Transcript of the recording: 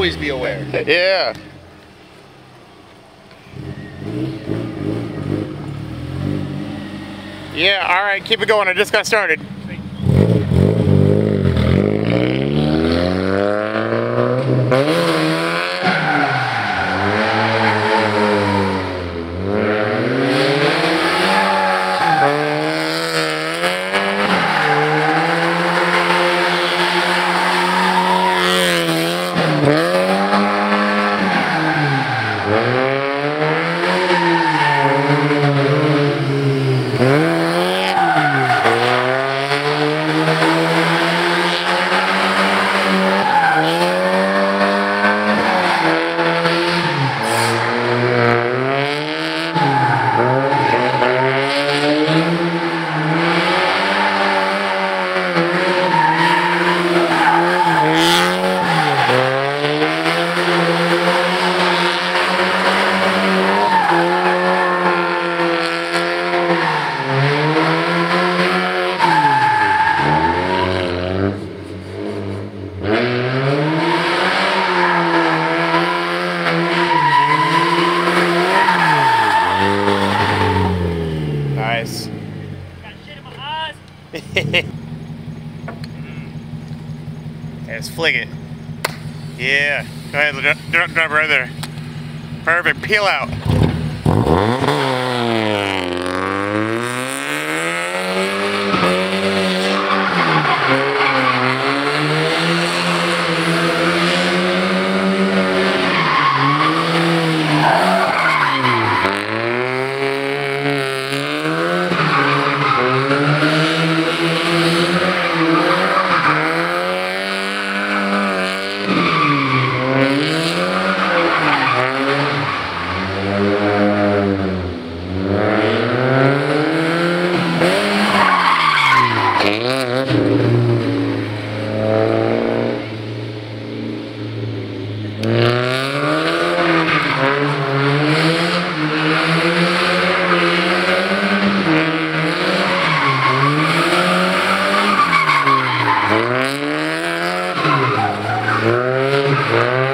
always be aware. Yeah. Yeah, all right, keep it going. I just got started. Nice. Got shit in my eyes. Let's flick it. Yeah. Go ahead, drop right there. Perfect. Peel out. Yeah.